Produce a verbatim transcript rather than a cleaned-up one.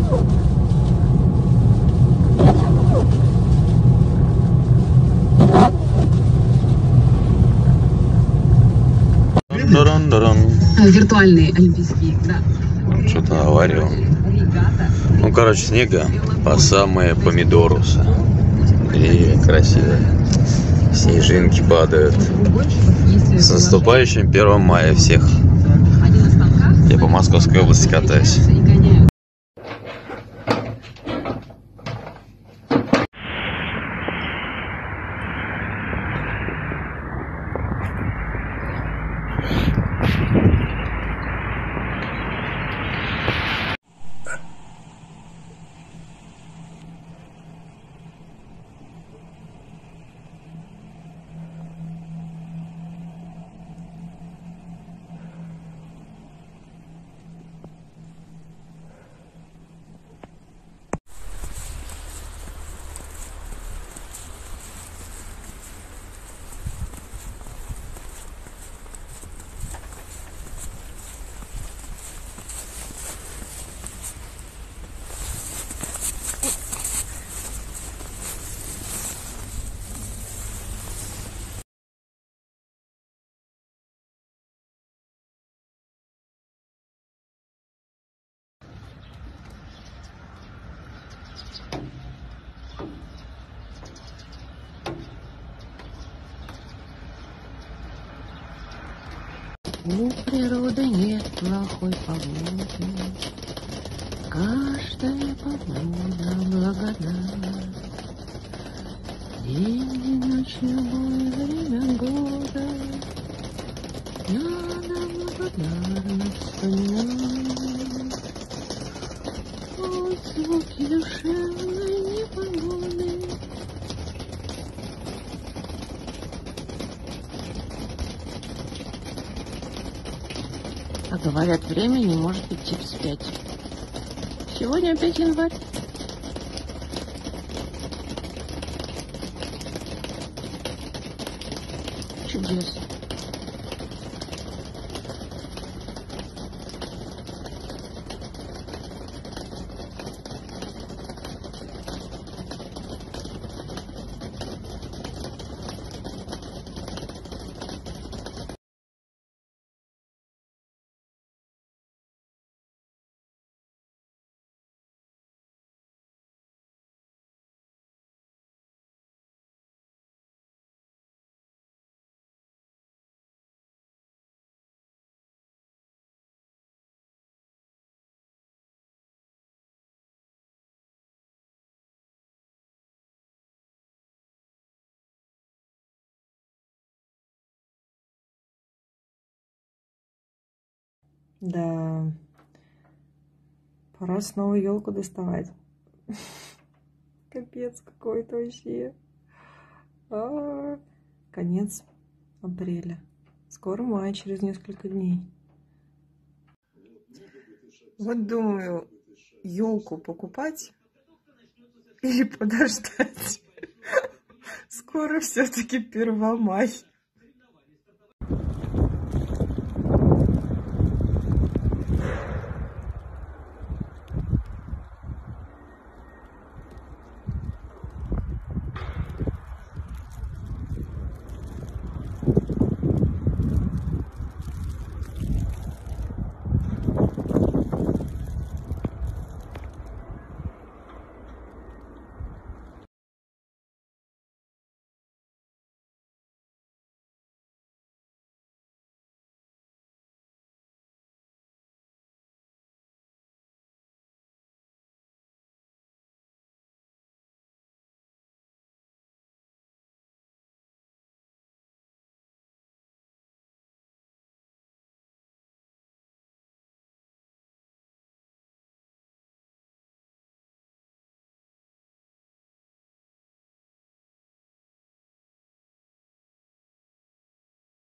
Виртуальные олимпийские игры. Что-то авария. Ну, короче, снега по самые помидорусы. И красиво. Снежинки падают. С наступающим первым мая всех. Я по Московской области катаюсь. У природы нет плохой погоды, каждая погода благодатна. День и ночь, любое время года, надо благодарно вспоминать. От звуки душевной непогоды. А говорят, время не может идти вспять. Сегодня опять январь. Чудесно. Да, пора снова елку доставать. Капец какой-то вообще. А-а-а. Конец апреля. Скоро май, через несколько дней. Вот думаю, елку покупать или подождать. Скоро все-таки первомай.